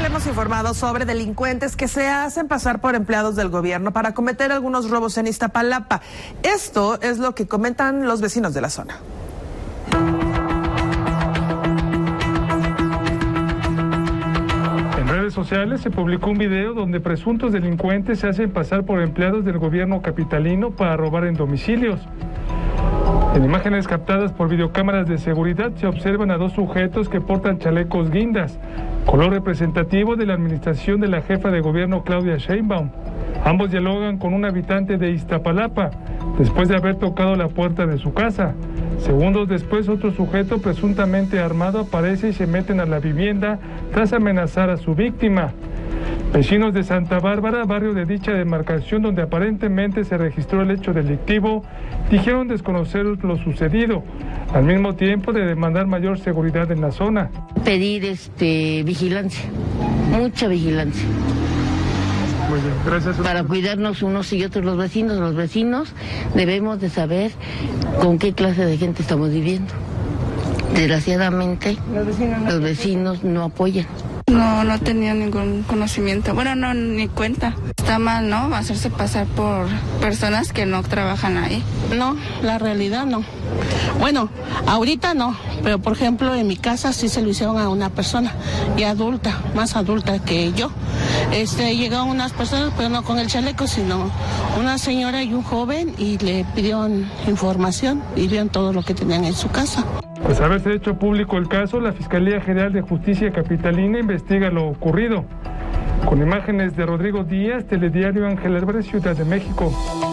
le hemos informado sobre delincuentes que se hacen pasar por empleados del gobierno para cometer algunos robos en Iztapalapa. Esto es lo que comentan los vecinos de la zona. En redes sociales se publicó un video donde presuntos delincuentes se hacen pasar por empleados del gobierno capitalino para robar en domicilios. En imágenes captadas por videocámaras de seguridad se observan a dos sujetos que portan chalecos guindas, color representativo de la administración de la jefa de gobierno Claudia Sheinbaum. Ambos dialogan con un habitante de Iztapalapa, después de haber tocado la puerta de su casa. Segundos después, otro sujeto presuntamente armado aparece y se meten a la vivienda tras amenazar a su víctima. Vecinos de Santa Bárbara, barrio de dicha demarcación donde aparentemente se registró el hecho delictivo, dijeron desconocer lo sucedido, al mismo tiempo de demandar mayor seguridad en la zona. Pedir vigilancia, mucha vigilancia. Muy bien, gracias. Para cuidarnos unos y otros los vecinos debemos de saber con qué clase de gente estamos viviendo. Desgraciadamente, los vecinos no apoyan. No tenía ningún conocimiento, bueno, no, ni cuenta. Está mal, ¿no? Hacerse pasar por personas que no trabajan ahí. No, la realidad no. Bueno, ahorita no, pero por ejemplo en mi casa sí se lo hicieron a una persona, ya adulta, más adulta que yo. Llegaron unas personas, pero no con el chaleco, sino una señora y un joven, y le pidieron información y vieron todo lo que tenían en su casa. Pues haberse hecho público el caso, la Fiscalía General de Justicia Capitalina investiga lo ocurrido. Con imágenes de Rodrigo Díaz, Telediario Ángel Álvarez, Ciudad de México.